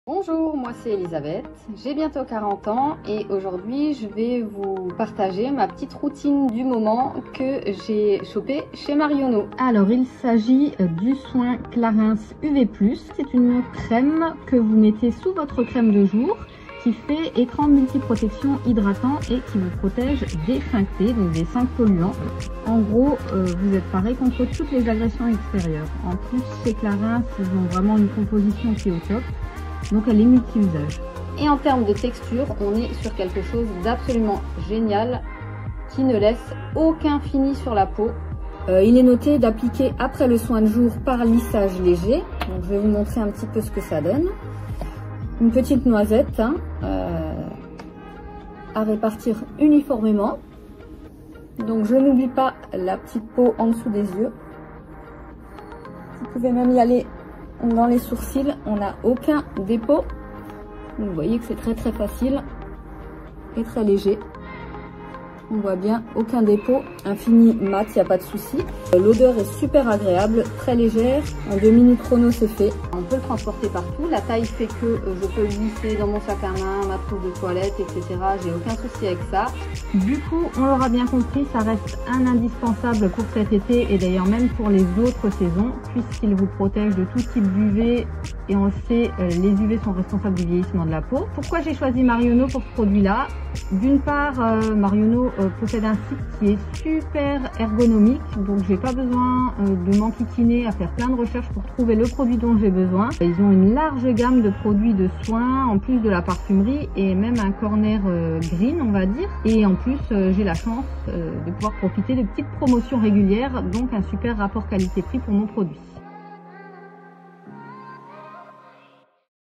Bonjour, moi c'est Elisabeth, j'ai bientôt 40 ans et aujourd'hui je vais vous partager ma petite routine du moment que j'ai chopé chez Marionneau. Alors il s'agit du soin Clarins UV+, c'est une crème que vous mettez sous votre crème de jour qui fait écran multiprotection hydratant et qui vous protège des 5T, donc des 5 polluants. En gros, vous êtes paré contre toutes les agressions extérieures. En plus, chez Clarins, ils ont vraiment une composition qui est au top. Donc elle est multi-usage. Et en termes de texture, on est sur quelque chose d'absolument génial qui ne laisse aucun fini sur la peau. Il est noté d'appliquer après le soin de jour par lissage léger. Donc je vais vous montrer un petit peu ce que ça donne. Une petite noisette à répartir uniformément. Donc je n'oublie pas la petite peau en dessous des yeux. Vous pouvez même y aller dans les sourcils, on n'a aucun dépôt. Vous voyez que c'est très facile et très léger. On voit bien, aucun dépôt, un fini mat, il n'y a pas de souci. L'odeur est super agréable, très légère. En 2 minutes chrono, c'est fait. On peut le transporter partout. La taille fait que je peux le glisser dans mon sac à main, ma trousse de toilette, etc. J'ai aucun souci avec ça. Du coup, on l'aura bien compris, ça reste un indispensable pour cet été et d'ailleurs même pour les autres saisons, puisqu'il vous protège de tout type d'UV. Et on le sait, les UV sont responsables du vieillissement de la peau. Pourquoi j'ai choisi Marionneau pour ce produit-là? D'une part, Marionneau possède un site qui est super ergonomique, donc j'ai pas besoin de m'enquiquiner à faire plein de recherches pour trouver le produit dont j'ai besoin. Ils ont une large gamme de produits de soins, en plus de la parfumerie et même un corner green, on va dire. Et en plus, j'ai la chance de pouvoir profiter de petites promotions régulières, donc un super rapport qualité-prix pour mon produit.